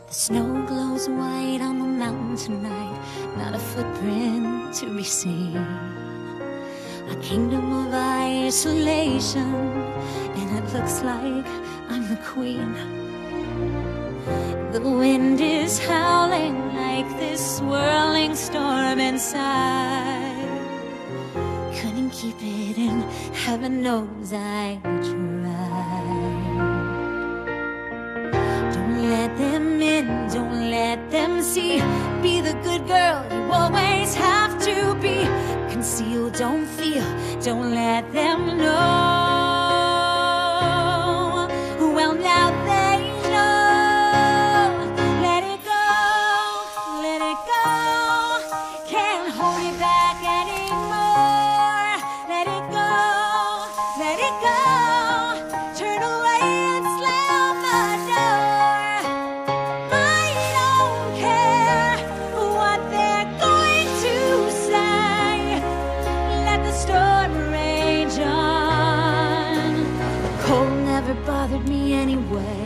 The snow glows white on the mountain tonight, not a footprint to be seen. A kingdom of isolation, and it looks like I'm the queen. The wind is howling like this swirling storm inside. Couldn't keep it in, heaven knows I tried. Don't let them in, don't let them see. Be the good girl you always have to be. Conceal, don't feel, don't let them know. Well, now they know. Let it go, let it go. Can't hold it back anymore. Let it go, let it go. Turn away and slam the door. I don't care what they're going to say. Let the storm rage on. The cold never bothered me anyway.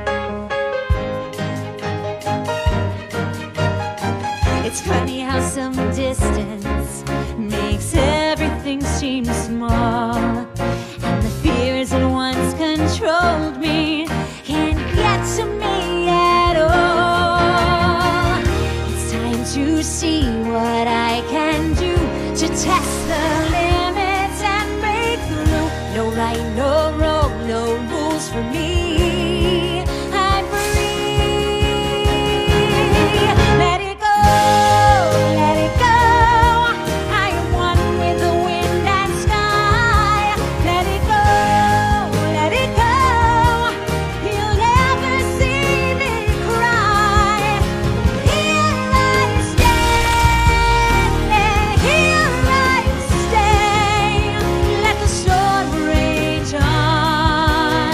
It's funny how some distance makes everything seem small, and the fears that once controlled me can't get to me at all. It's time to see what I can do to test the limits and break through. No right, no wrong, no rules for me. I'm free. Let it go, let it go. I am one with the wind and sky. Let it go, let it go. You'll never see me cry. Here I stand, here I stay. Let the storm rage on.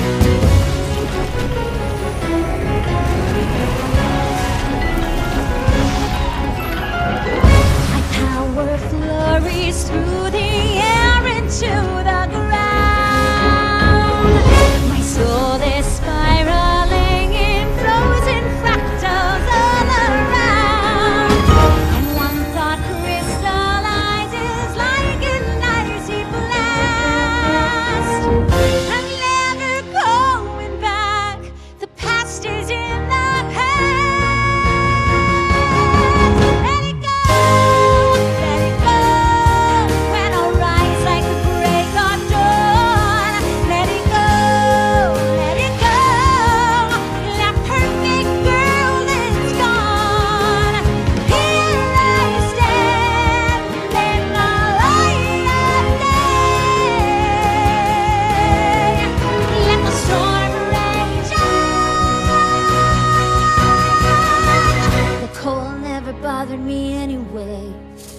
My power flurries through the air into the ground. My soul is spiraling in frozen fractals all around. And one thought crystallizes like an icy blast. I'm never going back. The past is in the past. Let it go, let it go. When I rise like the break of dawn. Let it go, let it go. That perfect girl is gone. Here I stand in the light of day. Let the storm rage on. The cold never bothered me anyway.